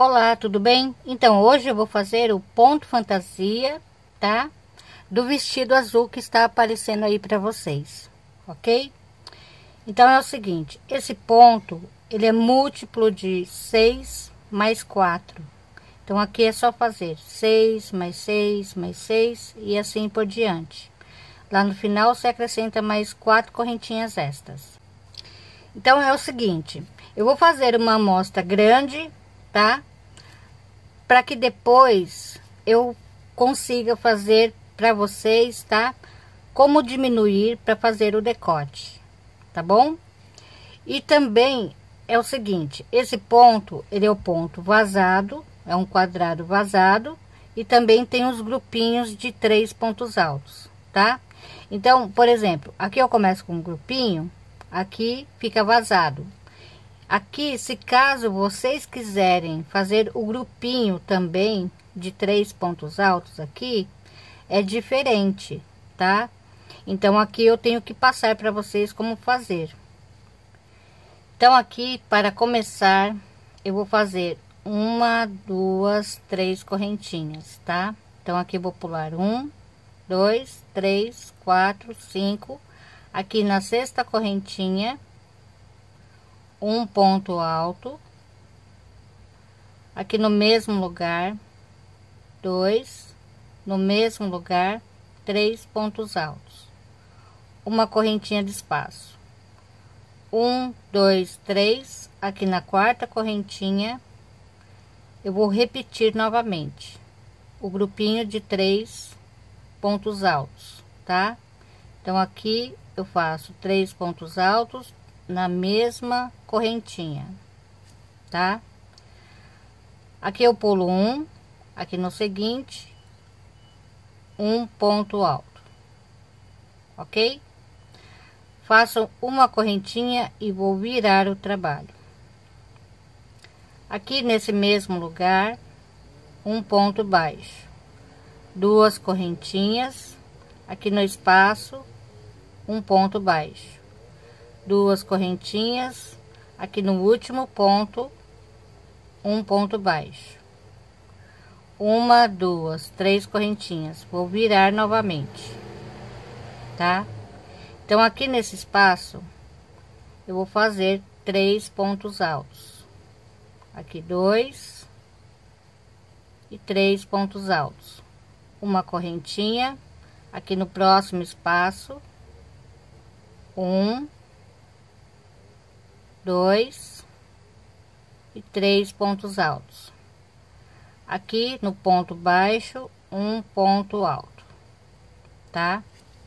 Olá, tudo bem? Então, hoje eu vou fazer o ponto fantasia, tá? Do vestido azul que está aparecendo aí para vocês, ok? Então, é o seguinte, esse ponto, ele é múltiplo de 6 mais 4. Então, aqui é só fazer 6 mais 6 mais 6 e assim por diante. Lá no final, você acrescenta mais 4 correntinhas extras. Então, é o seguinte, eu vou fazer uma amostra grande, tá? Para que depois eu consiga fazer para vocês, tá? Como diminuir para fazer o decote, tá bom? E também é o seguinte, esse ponto, ele é o ponto vazado, é um quadrado vazado, e também tem os grupinhos de 3 pontos altos, tá? Então, por exemplo, aqui eu começo com um grupinho, aqui fica vazado. Aqui, se caso vocês quiserem fazer o grupinho também de 3 pontos altos aqui, é diferente, tá? Então, aqui eu tenho que passar para vocês como fazer. Então, aqui, para começar, eu vou fazer 1, 2, 3 correntinhas, tá? Então, aqui eu vou pular 1, 2, 3, 4, 5. Aqui na sexta correntinha, um ponto alto, aqui no mesmo lugar, 2, no mesmo lugar, 3 pontos altos, uma correntinha de espaço, 1, 2, 3, aqui na quarta correntinha, eu vou repetir novamente o grupinho de 3 pontos altos, tá? Então, aqui eu faço 3 pontos altos, na mesma correntinha, tá? Aqui eu pulo 1, aqui no seguinte, um ponto alto, ok? Faço uma correntinha e vou virar o trabalho. Aqui nesse mesmo lugar, um ponto baixo, 2 correntinhas, aqui no espaço, um ponto baixo, 2 correntinhas, aqui no último ponto, um ponto baixo, 1, 2, 3 correntinhas, vou virar novamente, tá? Então, aqui nesse espaço, eu vou fazer 3 pontos altos, aqui 2 e 3 pontos altos, uma correntinha, aqui no próximo espaço, 1, 2 e 3 pontos altos. Aqui no ponto baixo, um ponto alto, tá?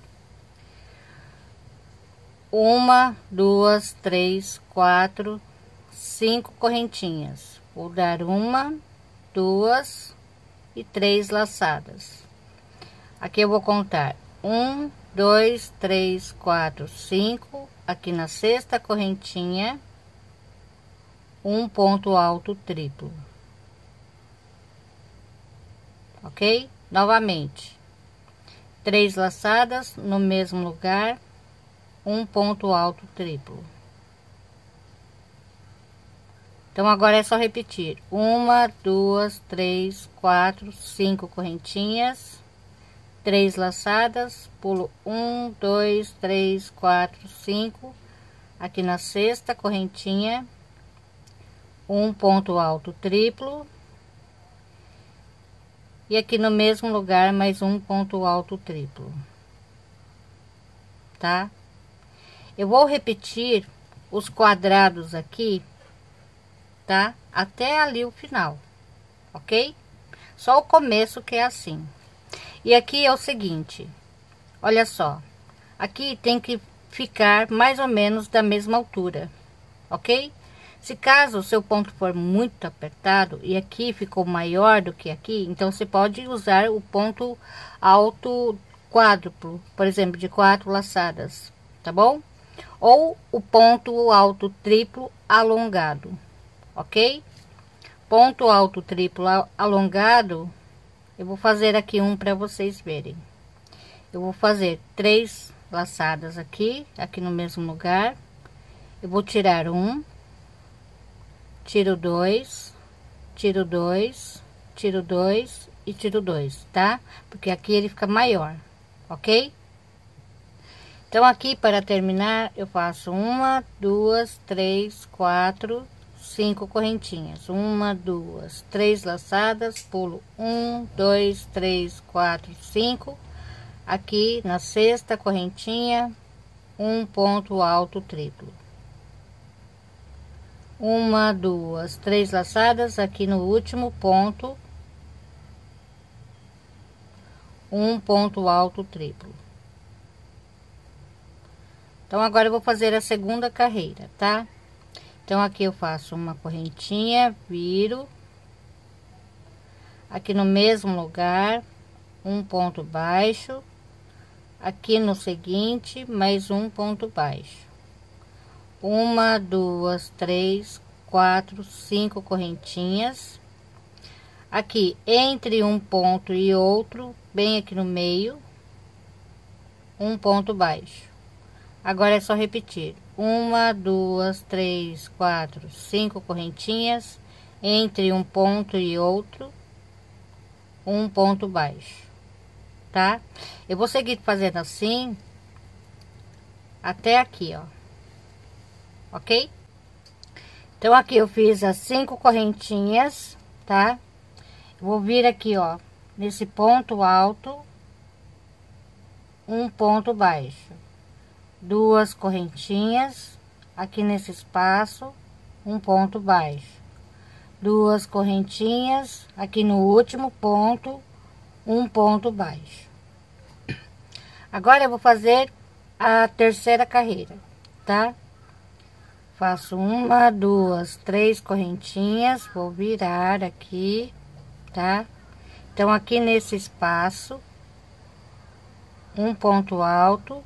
1, 2, 3, 4, 5 correntinhas. Vou dar 1, 2 e 3 laçadas. Aqui eu vou contar 1, 2, 3, 4, 5. Aqui na sexta correntinha, um ponto alto triplo, ok? Novamente, 3 laçadas no mesmo lugar, um ponto alto triplo. Então, agora é só repetir 1, 2, 3, 4, 5 correntinhas, 3 laçadas, pulo 1, 2, 3, 4, 5, aqui na sexta correntinha, um ponto alto triplo, e aqui no mesmo lugar mais um ponto alto triplo, tá? Eu vou repetir os quadrados aqui, tá? Até ali o final, ok? Só o começo que é assim. E aqui é o seguinte, olha só, aqui tem que ficar mais ou menos da mesma altura, ok? Se caso o seu ponto for muito apertado e aqui ficou maior do que aqui, então você pode usar o ponto alto quádruplo, por exemplo, de 4 laçadas, tá bom? Ou o ponto alto triplo alongado, ok? Ponto alto triplo alongado, eu vou fazer aqui um para vocês verem. Eu vou fazer 3 laçadas aqui no mesmo lugar. Eu vou tirar 1, tiro 2, tiro dois e tiro dois, tá? Porque aqui ele fica maior, ok? Então aqui para terminar eu faço 1, 2, 3, 4, 5 correntinhas, 1, 2, 3 laçadas, pulo 1, 2, 3, 4, 5. Aqui na sexta correntinha, um ponto alto triplo, 1, 2, 3 laçadas. Aqui no último ponto, um ponto alto triplo. Então agora eu vou fazer a segunda carreira, tá? Então aqui eu faço uma correntinha, viro aqui no mesmo lugar, um ponto baixo, aqui no seguinte mais um ponto baixo, 1, 2, 3, 4, 5 correntinhas. Aqui entre um ponto e outro, bem aqui no meio, um ponto baixo. Agora é só repetir: 1, 2, 3, 4, 5 correntinhas, entre um ponto e outro, um ponto baixo, tá? Eu vou seguir fazendo assim até aqui, ó, ok? Então aqui eu fiz as 5 correntinhas, tá? Vou vir aqui, ó, nesse ponto alto, um ponto baixo, 2 correntinhas, aqui nesse espaço, um ponto baixo, 2 correntinhas, aqui no último ponto, um ponto baixo. Agora eu vou fazer a terceira carreira, tá? Faço 1, 2, 3 correntinhas, vou virar aqui, tá? Então aqui nesse espaço, um ponto alto,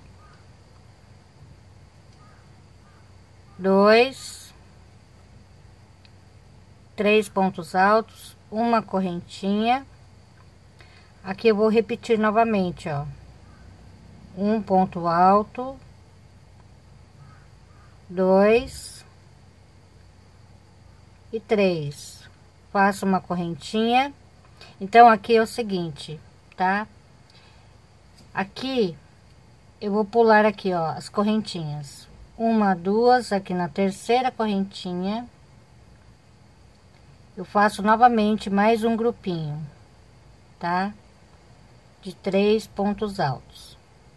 2, 3 pontos altos, uma correntinha. Aqui eu vou repetir novamente, ó, um ponto alto, 2 e 3, faço uma correntinha. Então aqui é o seguinte, tá? Aqui eu vou pular aqui, ó, as correntinhas, 1, 2, aqui na terceira correntinha eu faço novamente mais um grupinho, tá? De 3 pontos altos.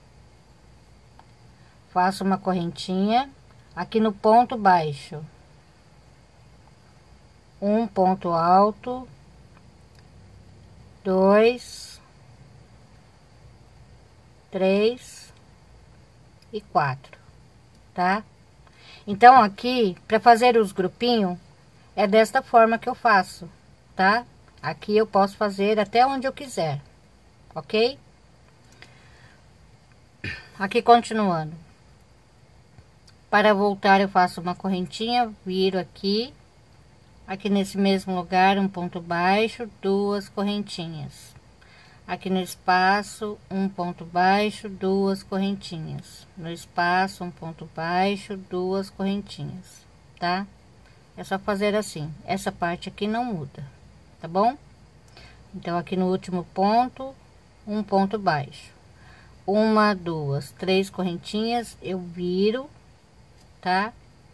Faço uma correntinha aqui no ponto baixo, um ponto alto, 2, 3 e 4, tá? Então aqui para fazer os grupinhos é desta forma que eu faço, tá? Aqui eu posso fazer até onde eu quiser, ok? Aqui continuando, para voltar eu faço uma correntinha, viro aqui, aqui nesse mesmo lugar um ponto baixo, 2 correntinhas, aqui no espaço um ponto baixo, 2 correntinhas, no espaço um ponto baixo, 2 correntinhas, tá? É só fazer assim, essa parte aqui não muda, tá bom? Então aqui no último ponto, um ponto baixo, 1, 2, 3 correntinhas, eu viro, tá?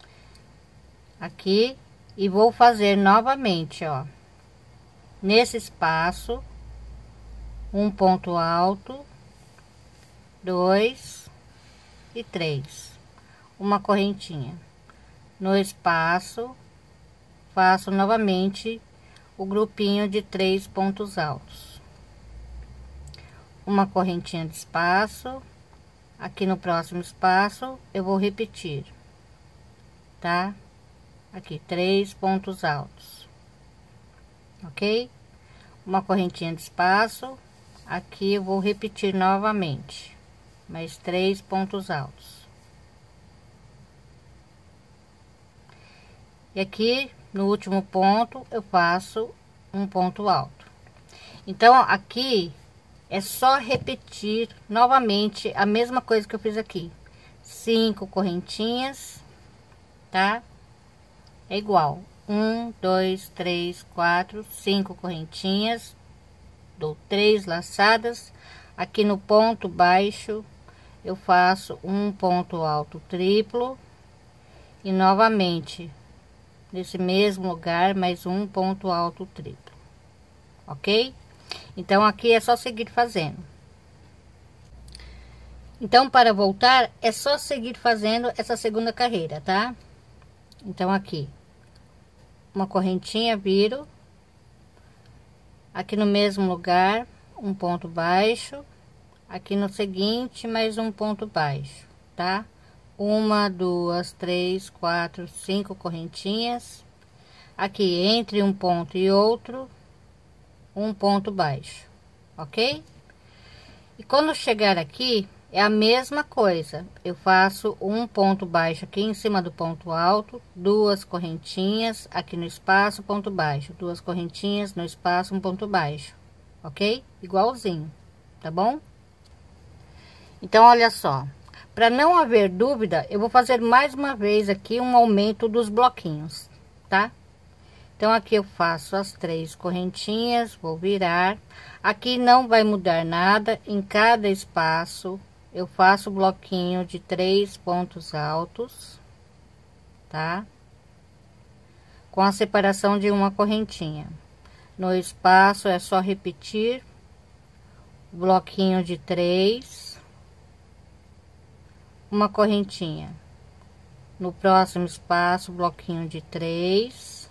Aqui, e vou fazer novamente, ó, nesse espaço, um ponto alto, 2 e 3, uma correntinha, no espaço, faço novamente o grupinho de 3 pontos altos, uma correntinha de espaço. Aqui no próximo espaço eu vou repetir, tá? Aqui 3 pontos altos, ok? Uma correntinha de espaço. Aqui eu vou repetir novamente, mais 3 pontos altos. E aqui no último ponto eu faço um ponto alto. Então aqui é só repetir novamente a mesma coisa que eu fiz aqui, 5 correntinhas, tá? É igual, 1, 2, 3, 4, 5 correntinhas, dou 3 laçadas. Aqui no ponto baixo eu faço um ponto alto triplo e novamente nesse mesmo lugar mais um ponto alto triplo, ok? Então aqui é só seguir fazendo. Então para voltar é só seguir fazendo essa segunda carreira, tá? Então aqui uma correntinha, viro aqui no mesmo lugar um ponto baixo, aqui no seguinte mais um ponto baixo, tá? 1, 2, 3, 4, 5 correntinhas. Aqui entre um ponto e outro, um ponto baixo, ok? E quando chegar aqui é a mesma coisa, eu faço um ponto baixo aqui em cima do ponto alto, 2 correntinhas aqui no espaço, ponto baixo, 2 correntinhas no espaço, um ponto baixo, ok? Igualzinho, tá bom? Então olha só, para não haver dúvida, eu vou fazer mais uma vez aqui um aumento dos bloquinhos, tá? Então aqui eu faço as 3 correntinhas, vou virar. Aqui não vai mudar nada, em cada espaço eu faço o bloquinho de 3 pontos altos, tá? Com a separação de uma correntinha. No espaço é só repetir o bloquinho de 3, uma correntinha. No próximo espaço, bloquinho de 3,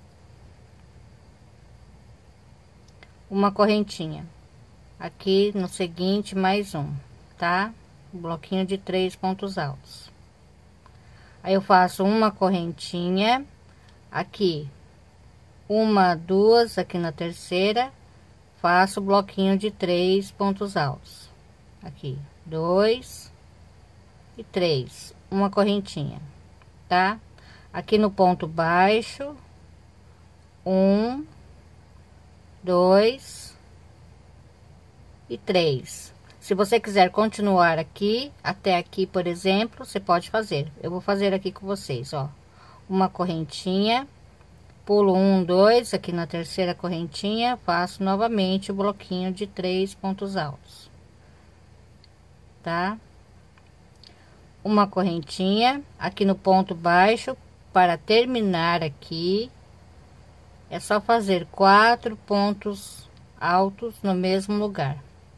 uma correntinha. Aqui no seguinte mais um, tá? Bloquinho de 3 pontos altos. Aí eu faço uma correntinha aqui, 1, 2 aqui na terceira, faço bloquinho de 3 pontos altos. Aqui 2 e 3, uma correntinha, tá? Aqui no ponto baixo, 1, 2 e 3. Se você quiser continuar aqui até aqui, por exemplo, você pode fazer. Eu vou fazer aqui com vocês, ó, uma correntinha, pulo 1, 2 aqui na terceira correntinha, faço novamente o bloquinho de 3 pontos altos, tá? Uma correntinha aqui no ponto baixo. Para terminar aqui é só fazer 4 pontos altos no mesmo lugar,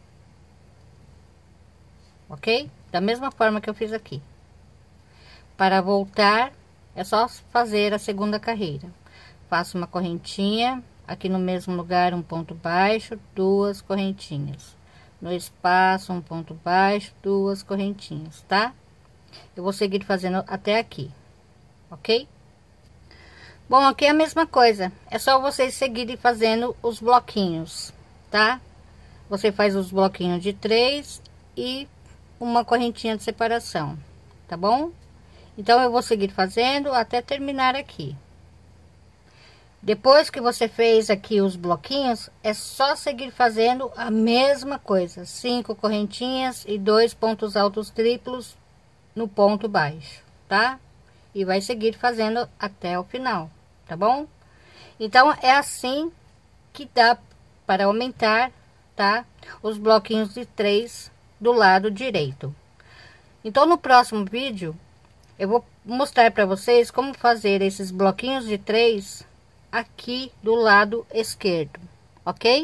ok? Da mesma forma que eu fiz aqui. Para voltar é só fazer a segunda carreira. Faço uma correntinha aqui no mesmo lugar, um ponto baixo, 2 correntinhas no espaço, um ponto baixo, 2 correntinhas, tá? Eu vou seguir fazendo até aqui, ok? Bom, aqui é a mesma coisa, é só vocês seguirem fazendo os bloquinhos, tá? Você faz os bloquinhos de 3 e uma correntinha de separação, tá bom? Então eu vou seguir fazendo até terminar aqui. Depois que você fez aqui os bloquinhos, é só seguir fazendo a mesma coisa, 5 correntinhas e 2 pontos altos triplos no ponto baixo, tá? E vai seguir fazendo até o final, tá bom? Então é assim que dá para aumentar, tá? Os bloquinhos de 3 do lado direito. Então no próximo vídeo eu vou mostrar para vocês como fazer esses bloquinhos de 3 aqui do lado esquerdo, ok?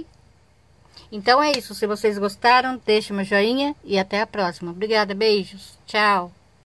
Então é isso, se vocês gostaram, deixe meu joinha e até a próxima. Obrigada, beijos, tchau!